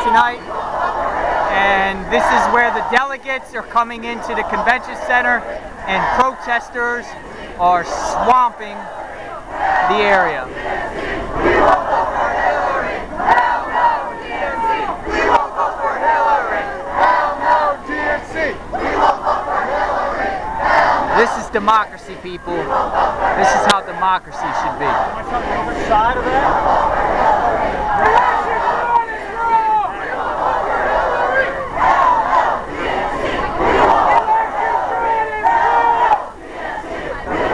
tonight, and this is where the delegates are coming into the convention center, and protesters are swamping the area. We won't vote for Hillary. Hell no DNC. We won't vote for Hillary. Hell no DNC. We won't vote for Hillary. This is democracy, people. This is how democracy should be. Want to come to the other side of that?